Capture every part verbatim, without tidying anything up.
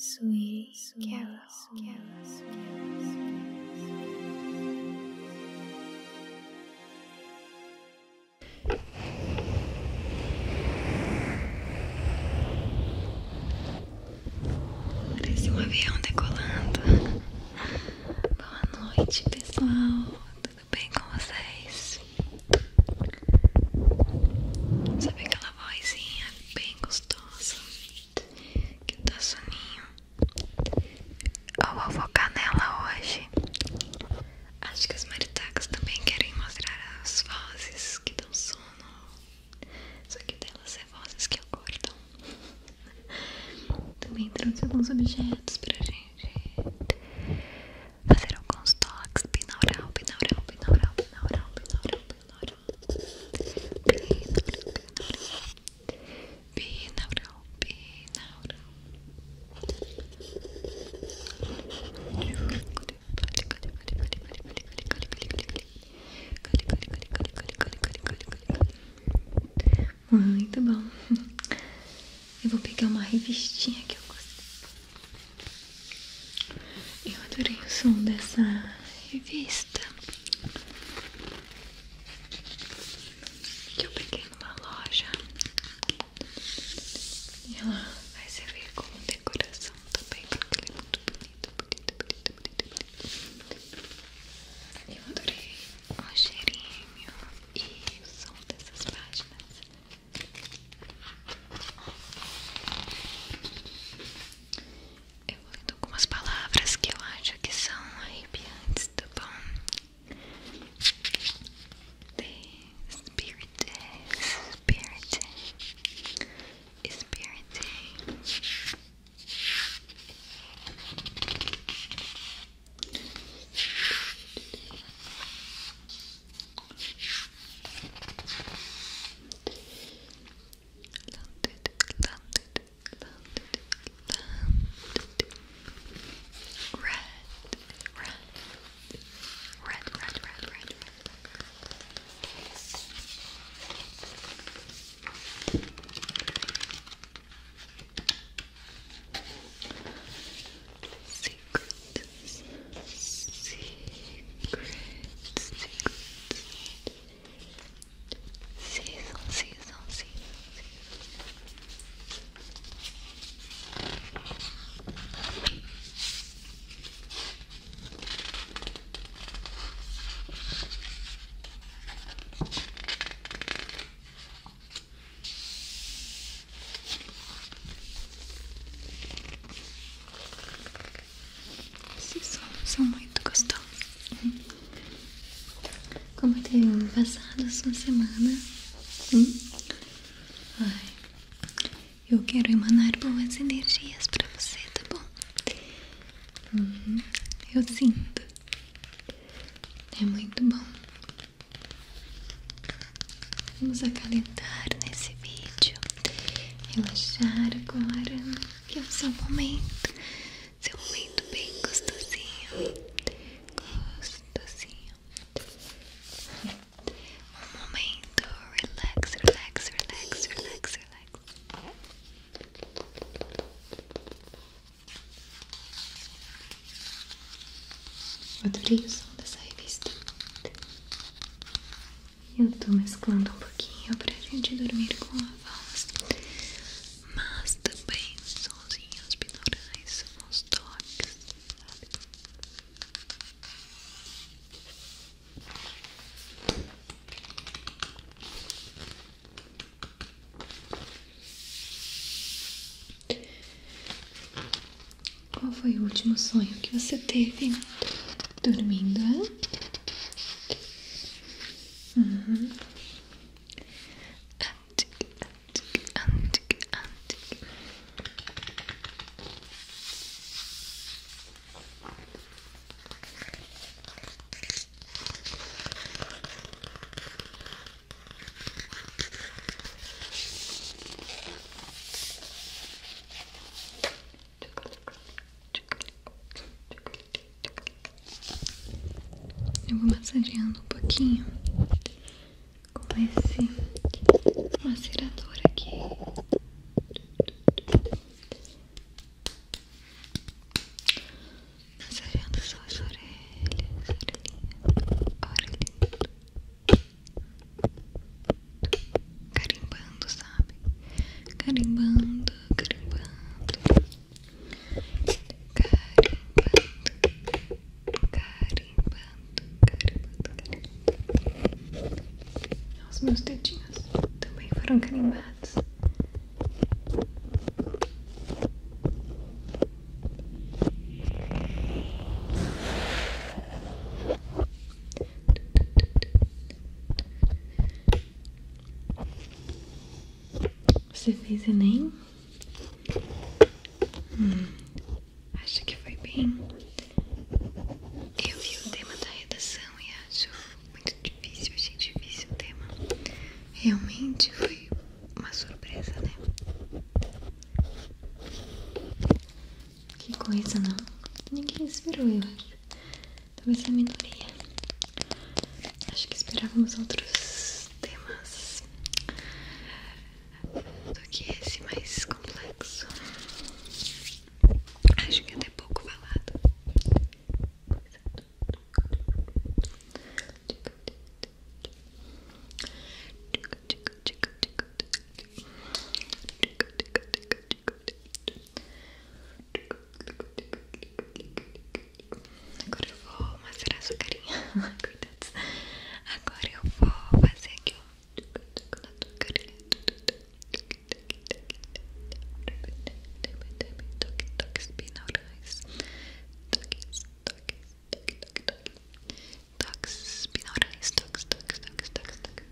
Sweet Carol, Carol, Parece um avião decolando. Boa noite, pessoal. Tudo bem com vocês? Sabe aquela vozinha bem gostosa que dá soninho? Eu vou focar nela hoje. Acho que as maritacas também querem mostrar as vozes que dão sono. Só que delas é vozes que acordam. Também trouxe alguns objetos pra gente fazer alguns toques binaural, binaural, binaural, binaural, binaural, binaural, binaural, binaural, binaural. Muito bom. Eu vou pegar uma revistinha que eu gosto. Eu adorei o som dessa revista que eu peguei numa loja. E ela vai servir como decoração também, porque ela é muito bonita, bonita, bonita, bonita, bonita. Eu adorei o cheirinho e o som dessas páginas. Eu vou lendo algumas palavras que eu acho que são arrepiantes, tá bom? The spirit, spirit, spirit. Landed, landed, landed, landed. Red, red, red, red, red, red, red. Secrets, secrets, secrets. Season, season, season, esses sons são muito gostosos. Como tem passado a sua semana? Hum? Ai, eu quero emanar boas energias pra você, tá bom? Uhum, eu sinto. É muito bom. Vamos acalentar nesse vídeo. Relaxar agora, que é o seu momento. Seu momento bem gostosinho. Gostosinho. Um momento relax, relax, relax, relax, relax. Adorei o som dessa revista. Eu tô mesclando um pouquinho pra gente dormir com a voz, mas também os sonzinhos binaurais, os toques, sabe? Qual foi o último sonho que você teve dormindo, hein? Uhum. Antic, antic, antic, antic. Eu vou massageando um pouquinho com esse macerador aqui. Você fez Enem? Hum, acho que foi bem. Eu vi o tema da redação e acho muito difícil, achei difícil o tema. Realmente foi uma surpresa, né? Que coisa, não? Ninguém esperou, eu acho. Talvez a minoria. Acho que esperávamos outros temas do que esse mais complexo. Acho que é até pouco falado. Agora eu vou macerar sua carinha. Cuidados. Agora eu vou fazer aqui, ó, na tua carinha. Toques binaurais. Toques, toques, toques, toques, toques. Toques binaurais. Toques, toques, toques, toques, toques.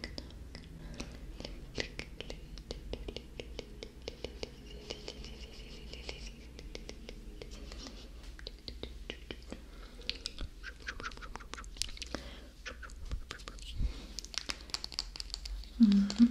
Uhum.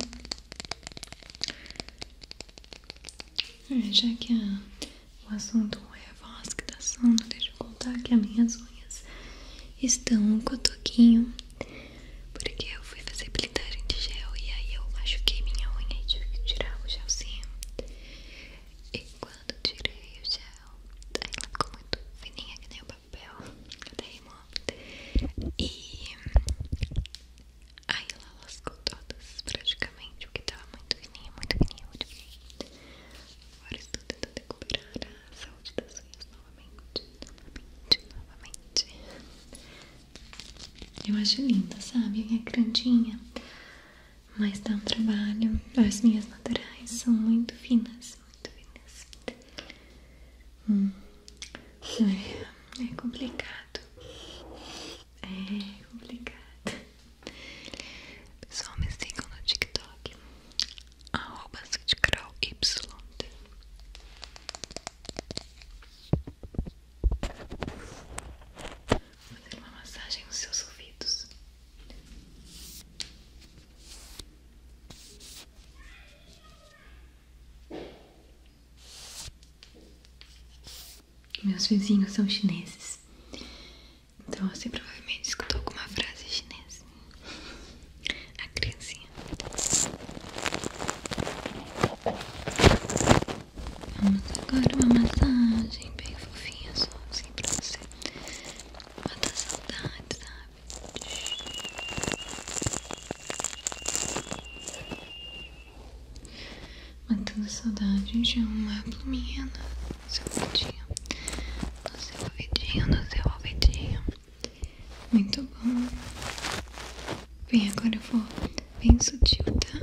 É, já que a, o assunto é a voz que dá sono, deixa eu contar que as minhas unhas estão um cotoquinho, porque eu fui fazer blindagem de gel e aí eu machuquei minha unha e tive que tirar o gelzinho. E quando tirei o gel, aí ela ficou muito fininha que nem o papel, até rimou. E aí ela lascou todas, praticamente, porque tava muito fininha, muito fininha, muito fininha. Agora estou tentando recuperar a saúde das unhas novamente, novamente, novamente. Eu acho linda, sabe? A minha grandinha, mas dá um trabalho. As minhas naturais são muito finas, muito finas. Hum. É, é complicado. É complicado. Pessoal, me sigam no TikTok, arroba Sweetcarol Y. Vou fazer uma massagem nos seus ouvidos. Meus vizinhos são chineses, então você provavelmente escutou alguma frase chinesa. A criancinha. Vamos agora uma massagem bem fofinha, só assim pra você matar saudade, sabe? Matando saudade de uma pluminha no seu ouvidinho. No seu ouvidinho, no seu ouvidinho. Muito bom. Bem, agora eu vou bem sutil, tá?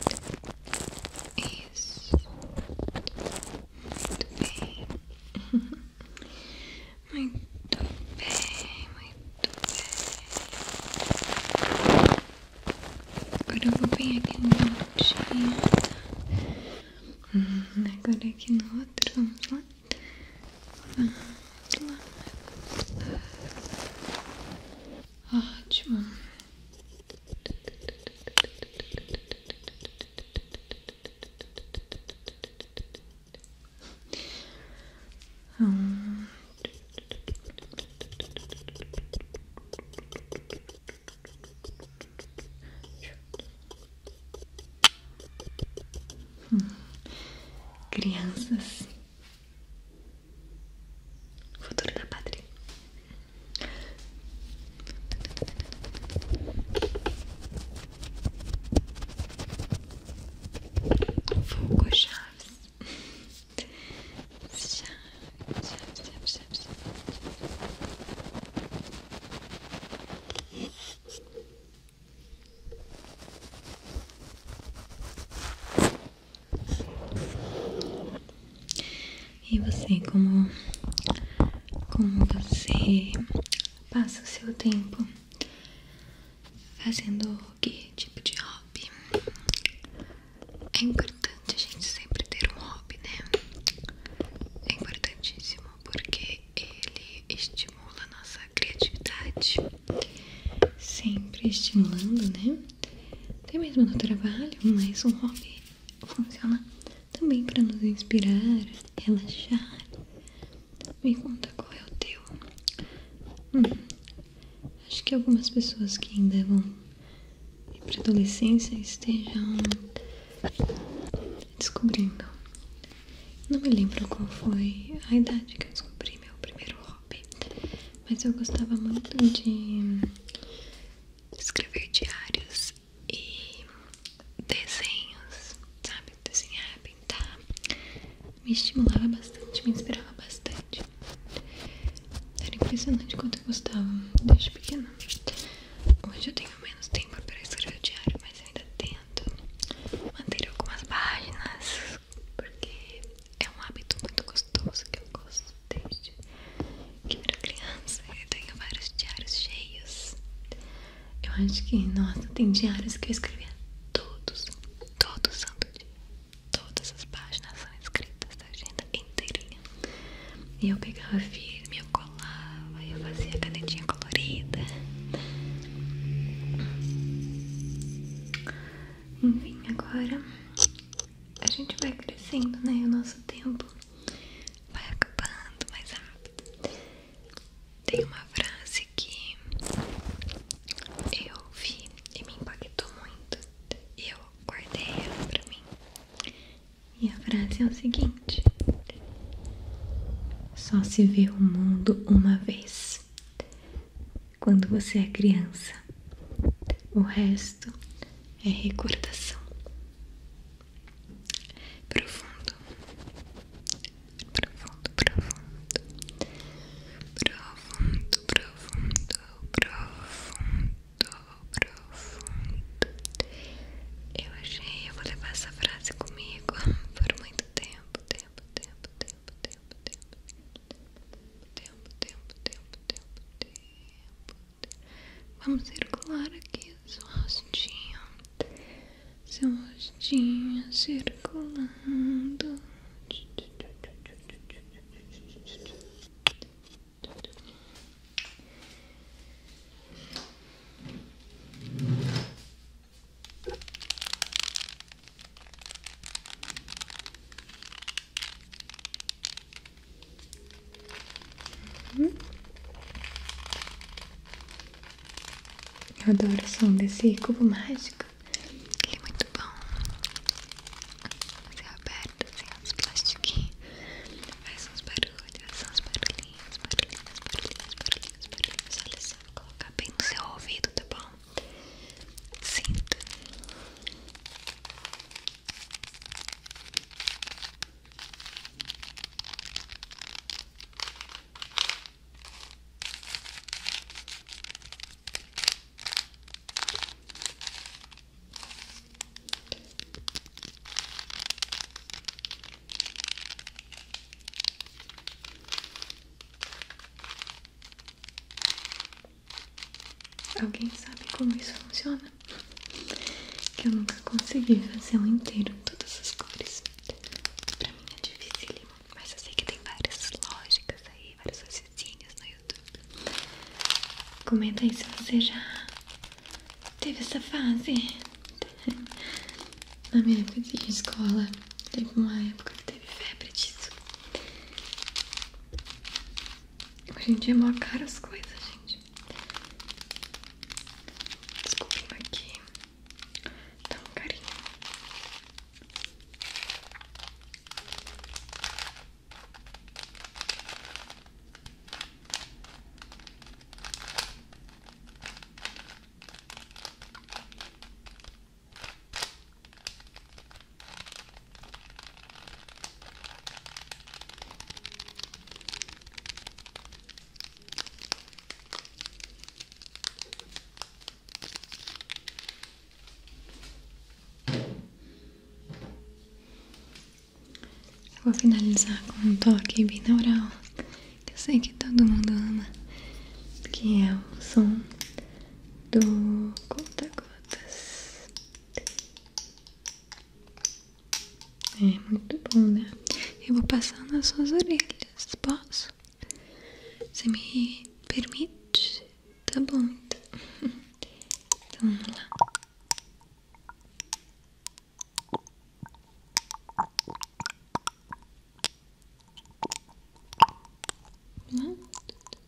Isso. Muito bem. Muito bem, muito bem. Agora eu vou bem aqui no pontinho, tá? Hum, agora aqui no outro, vamos lá. Vamos lá. Ótimo. Hum. Hum. Crianças, futuro da pátria. Fogo Chaves. Chaves, Chaves, Chaves, Chaves. E você, como, como você passa o seu tempo fazendo que tipo de hobby? É importante a estimulando, né? Até mesmo no trabalho, mas um hobby funciona também para nos inspirar, relaxar. Me conta qual é o teu. Hum, acho que algumas pessoas que ainda vão ir para adolescência estejam descobrindo. Não me lembro qual foi a idade que eu descobri meu primeiro hobby, mas eu gostava muito de escrever diários e desenhos, sabe? Desenhar, pintar. Me estimulava bastante, me inspirava bastante. Era impressionante quanto eu gostava desde pequena. Hoje eu tenho menos tempo para escrever o diário, mas eu ainda tento manter algumas páginas, porque é um hábito muito gostoso que eu gosto desde que eu era criança. Eu tenho vários diários cheios. Eu acho que, nossa, tem diários que eu escrevia todos, todo santo dia. Todas as páginas são escritas, da agenda inteirinha. E eu pegava firme, eu colava, eu fazia canetinha colorida. Enfim, agora a gente vai crescendo, né? O nosso tempo vai acabando mais rápido. Tem uma frase que eu ouvi e me impactou muito, e eu guardei ela pra mim. E a frase é o seguinte: só se vê o mundo uma vez. Quando você é criança, o resto é recordação. Profundo, profundo, profundo, profundo, profundo, profundo, profundo. Eu achei, eu vou levar essa frase comigo por muito tempo, tempo, tempo, tempo, tempo, tempo, tempo, tempo, tempo, tempo, tempo. Vamos circular aqui seu rostinho, seu rostinho circulando. Eu adoro o som desse cubo mágico. Ele é muito bom. Você aperta assim os plastiquinhos, faz uns barulhos, uns barulhinhos, barulhinhos, barulhinhos, barulhinhos, barulhinhos. Olha só, vou colocar bem no seu ouvido, tá bom? Sinta. Alguém sabe como isso funciona? Que eu nunca consegui fazer um inteiro todas as cores. Pra mim é dificílimo, mas eu sei que tem várias lógicas aí, vários raciocínios no YouTube. Comenta aí se você já teve essa fase. Na minha época de escola, teve uma época que teve febre disso. Hoje em dia é mó caro as coisas, gente. Desculpa aqui. Tá um carinho. Vou finalizar com um toque binaural, que eu sei que todo mundo ama, que é o som do conta-gotas. É muito bom, né? Eu vou passar nas suas orelhas, posso? Você me permite? Tá bom, então. Então vamos lá. Vamos lá.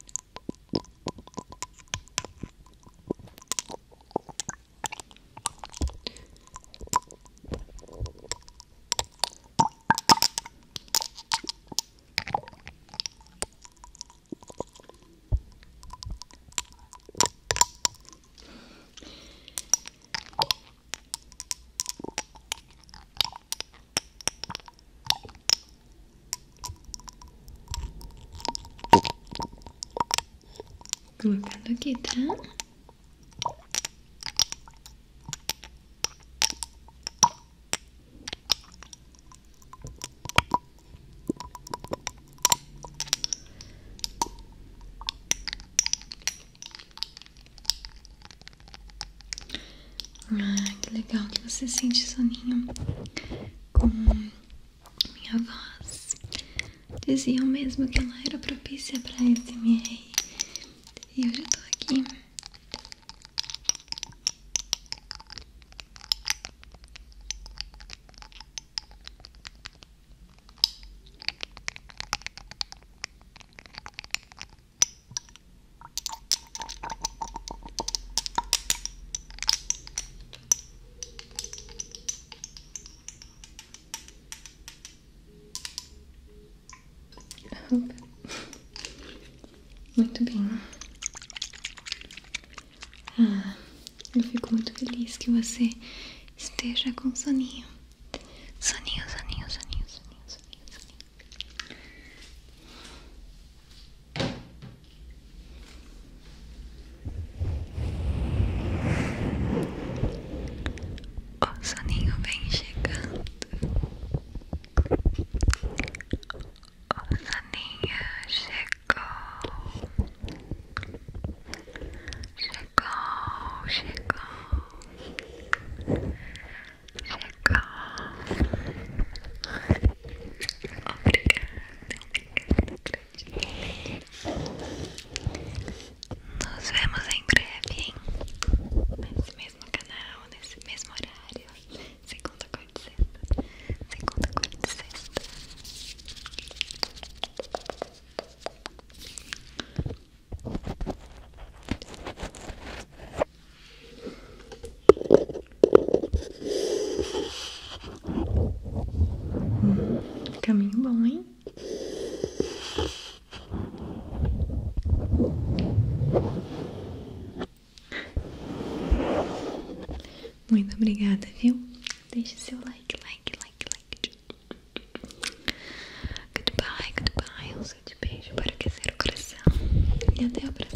Colocando aqui, tá? Ah, que legal que você sente soninho com minha voz. Diziam mesmo que ela era propícia para A S M R. E eu já tô aqui. Muito bem. Ah, eu fico muito feliz que você esteja com soninho. Soninho, soninho, soninho, soninho, soninho, soninho. O soninho vem chegando. O soninho chegou. Chegou, chegou. Chegou. Obrigada, obrigada, gratidão. Nos vemos em breve, hein? Nesse mesmo canal, nesse mesmo horário. Segunda, quarta e sexta. Segunda, quarta e sexta. Caminho bom, hein? Muito obrigada, viu? Deixe seu like, like, like, like. Goodbye, goodbye. Um sete beijo para aquecer o coração. E até a próxima.